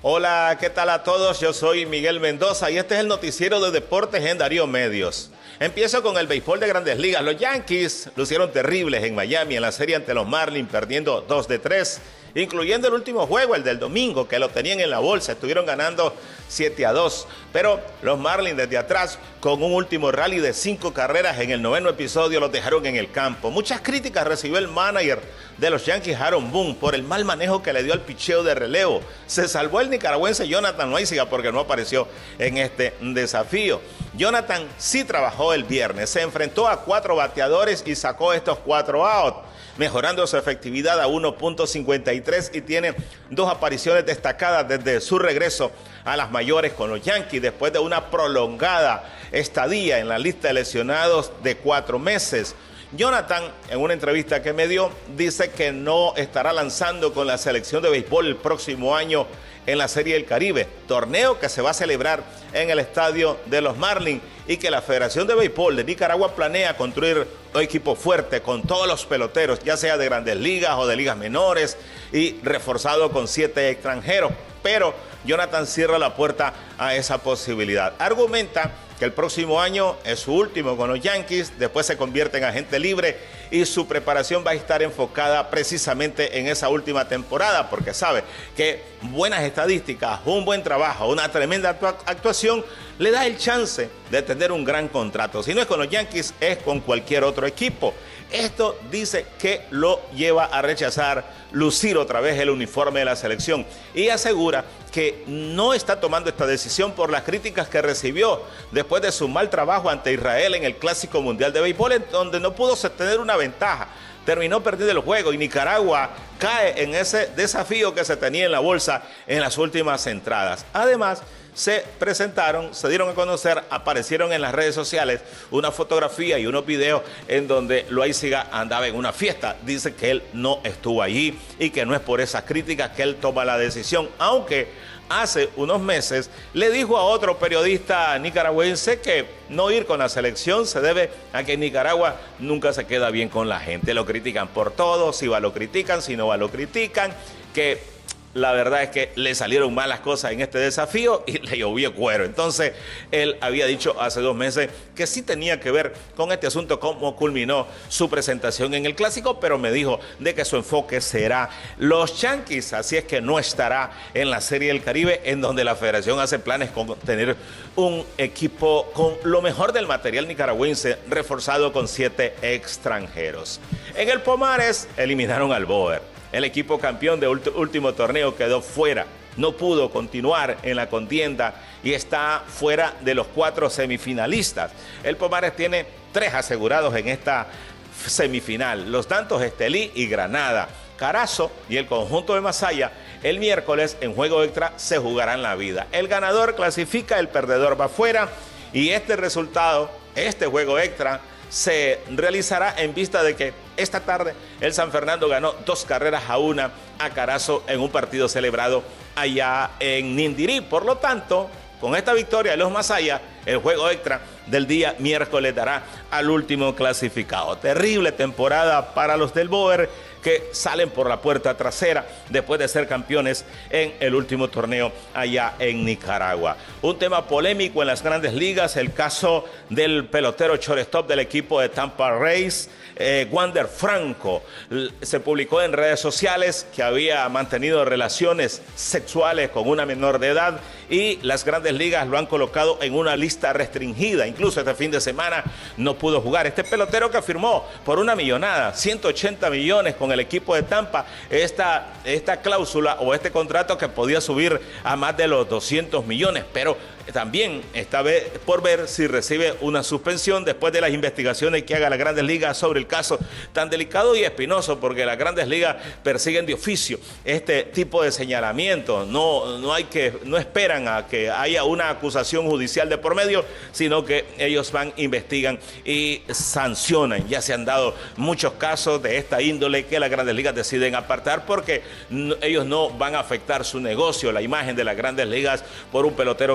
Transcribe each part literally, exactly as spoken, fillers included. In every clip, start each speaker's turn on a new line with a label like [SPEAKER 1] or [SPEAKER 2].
[SPEAKER 1] Hola, ¿qué tal a todos? Yo soy Miguel Mendoza y este es el noticiero de deportes en Darío Medios. Empiezo con el béisbol de Grandes Ligas. Los Yankees lucieron terribles en Miami en la serie ante los Marlins, perdiendo dos de tres, incluyendo el último juego, el del domingo, que lo tenían en la bolsa. Estuvieron ganando siete a dos, pero los Marlins desde atrás, con un último rally de cinco carreras en el noveno episodio, los dejaron en el campo. Muchas críticas recibió el manager de los Yankees, Aaron Boone, por el mal manejo que le dio al picheo de relevo. Se salvó el nicaragüense Jonathan Loáisiga porque no apareció en este desafío. Jonathan sí trabajó el viernes, se enfrentó a cuatro bateadores y sacó estos cuatro outs, mejorando su efectividad a uno punto cincuenta y tres y tiene dos apariciones destacadas desde su regreso a las mayores con los Yankees después de una prolongada estadía en la lista de lesionados de cuatro meses. Jonathan, en una entrevista que me dio, dice que no estará lanzando con la selección de béisbol el próximo año en la Serie del Caribe, torneo que se va a celebrar en el estadio de los Marlins, y que la Federación de Béisbol de Nicaragua planea construir un equipo fuerte con todos los peloteros, ya sea de Grandes Ligas o de ligas menores, y reforzado con siete extranjeros. Pero Jonathan cierra la puerta a esa posibilidad. Argumenta que el próximo año es su último con los Yankees, después se convierte en agente libre y su preparación va a estar enfocada precisamente en esa última temporada, porque sabe que buenas estadísticas, un buen trabajo, una tremenda actuación le da el chance de tener un gran contrato. Si no es con los Yankees, es con cualquier otro equipo. Esto dice que lo lleva a rechazar lucir otra vez el uniforme de la selección y asegura que no está tomando esta decisión por las críticas que recibió después de su mal trabajo ante Israel en el Clásico Mundial de Béisbol, en donde no pudo sostener una ventaja. Terminó perdiendo el juego y Nicaragua cae en ese desafío que se tenía en la bolsa en las últimas entradas. Además, se presentaron, se dieron a conocer, aparecieron en las redes sociales una fotografía y unos videos en donde Loáisiga andaba en una fiesta. Dice que él no estuvo allí y que no es por esas críticas que él toma la decisión, aunque hace unos meses le dijo a otro periodista nicaragüense que no ir con la selección se debe a que en Nicaragua nunca se queda bien con la gente. Lo critican por todo, si va lo critican, si no va lo critican, que la verdad es que le salieron malas cosas en este desafío y le llovió cuero. Entonces, él había dicho hace dos meses que sí tenía que ver con este asunto, cómo culminó su presentación en el Clásico, pero me dijo de que su enfoque será los Yankees, así es que no estará en la Serie del Caribe, en donde la federación hace planes con tener un equipo con lo mejor del material nicaragüense, reforzado con siete extranjeros. En el Pomares eliminaron al Boer. El equipo campeón del último torneo quedó fuera, no pudo continuar en la contienda y está fuera de los cuatro semifinalistas. El Pomares tiene tres asegurados en esta semifinal, los Dantos Estelí y Granada. Carazo y el conjunto de Masaya el miércoles en juego extra se jugarán la vida. El ganador clasifica, el perdedor va fuera y este resultado, este juego extra, se realizará en vista de que esta tarde el San Fernando ganó dos carreras a una a Carazo en un partido celebrado allá en Nindirí. Por lo tanto, con esta victoria de los Masaya, el juego extra del día miércoles dará al último clasificado. Terrible temporada para los del Boer, que salen por la puerta trasera después de ser campeones en el último torneo allá en Nicaragua. Un tema polémico en las Grandes Ligas, el caso del pelotero shortstop del equipo de Tampa Rays, eh, Wander Franco. Se publicó en redes sociales que había mantenido relaciones sexuales con una menor de edad y las Grandes Ligas lo han colocado en una lista restringida. Incluso este fin de semana no pudo jugar. Este pelotero que firmó por una millonada, ciento ochenta millones con el equipo de Tampa, esta, esta cláusula o este contrato que podía subir a más de los doscientos millones, pero también está por ver si recibe una suspensión después de las investigaciones que haga las Grandes Ligas sobre el caso tan delicado y espinoso, porque las Grandes Ligas persiguen de oficio este tipo de señalamientos. No, no hay que, no esperan a que haya una acusación judicial de por medio, sino que ellos van, investigan y sancionan. Ya se han dado muchos casos de esta índole que las Grandes Ligas deciden apartar porque no, ellos no van a afectar su negocio, la imagen de las Grandes Ligas por un pelotero que se ve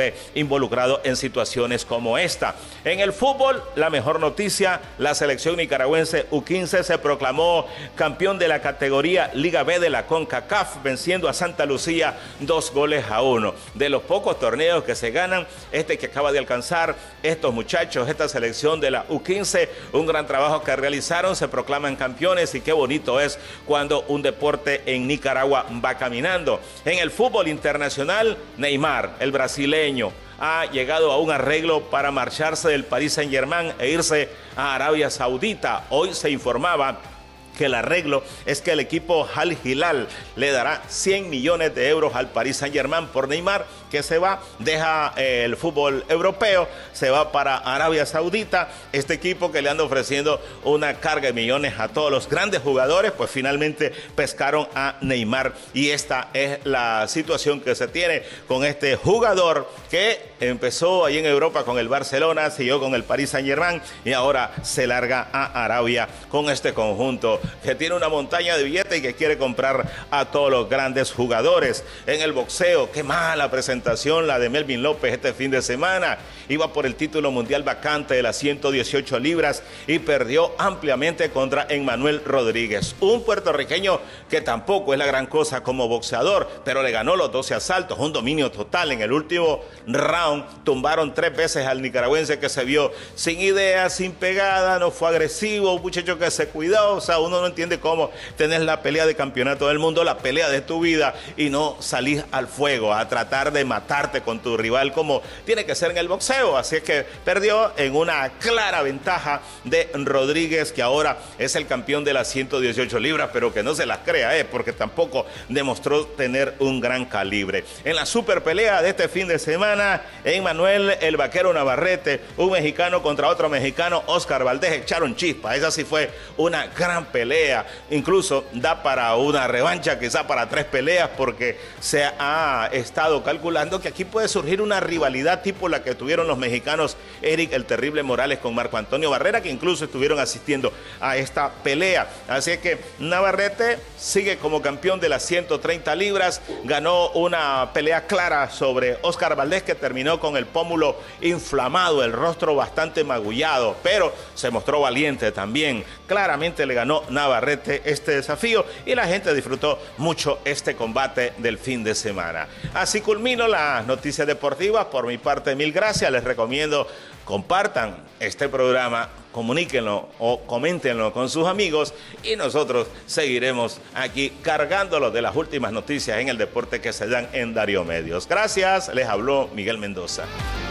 [SPEAKER 1] ve involucrado en situaciones como esta. En el fútbol, la mejor noticia, la selección nicaragüense U quince se proclamó campeón de la categoría Liga B de la CONCACAF, venciendo a Santa Lucía dos goles a uno. De los pocos torneos que se ganan, este que acaba de alcanzar estos muchachos, esta selección de la U quince, un gran trabajo que realizaron, se proclaman campeones y qué bonito es cuando un deporte en Nicaragua va caminando. En el fútbol internacional, Neymar, el brasileño, ha llegado a un arreglo para marcharse del Paris Saint-Germain e irse a Arabia Saudita. Hoy se informaba que el arreglo es que el equipo Al Hilal le dará cien millones de euros al Paris Saint-Germain por Neymar, que se va, deja eh, el fútbol europeo, se va para Arabia Saudita. Este equipo que le anda ofreciendo una carga de millones a todos los grandes jugadores, pues finalmente pescaron a Neymar. Y esta es la situación que se tiene con este jugador que empezó ahí en Europa con el Barcelona, siguió con el Paris Saint-Germain y ahora se larga a Arabia con este conjunto que tiene una montaña de billetes y que quiere comprar a todos los grandes jugadores. En el boxeo, qué mala presentación la de Melvin López este fin de semana. Iba por el título mundial vacante de las ciento dieciocho libras y perdió ampliamente contra Emmanuel Rodríguez, un puertorriqueño que tampoco es la gran cosa como boxeador, pero le ganó los doce asaltos, un dominio total. En el último round tumbaron tres veces al nicaragüense, que se vio sin idea, sin pegada, no fue agresivo, un muchacho que se cuidó. O sea, uno no entiende cómo tenés la pelea de campeonato del mundo, la pelea de tu vida, y no salís al fuego a tratar de matarte con tu rival como tiene que ser en el boxeo. Así es que perdió en una clara ventaja de Rodríguez, que ahora es el campeón de las ciento dieciocho libras, pero que no se las crea, eh, porque tampoco demostró tener un gran calibre. En la super pelea de este fin de semana, Emmanuel el Vaquero Navarrete, un mexicano contra otro mexicano, Oscar Valdez, echaron chispa. Esa sí fue una gran pelea, incluso da para una revancha, quizá para tres peleas, porque se ha estado calculando que aquí puede surgir una rivalidad tipo la que tuvieron los mexicanos Eric el Terrible Morales con Marco Antonio Barrera, que incluso estuvieron asistiendo a esta pelea. Así es que Navarrete sigue como campeón de las ciento treinta libras, ganó una pelea clara sobre Oscar Valdez, que terminó con el pómulo inflamado, el rostro bastante magullado, pero se mostró valiente también. Claramente le ganó Navarrete este desafío y la gente disfrutó mucho este combate del fin de semana. Así culmino las noticias deportivas. Por mi parte, mil gracias. Les recomiendo compartan este programa, comuníquenlo o coméntenlo con sus amigos y nosotros seguiremos aquí cargándolo de las últimas noticias en el deporte que se dan en Darío Medios. Gracias, les habló Miguel Mendoza.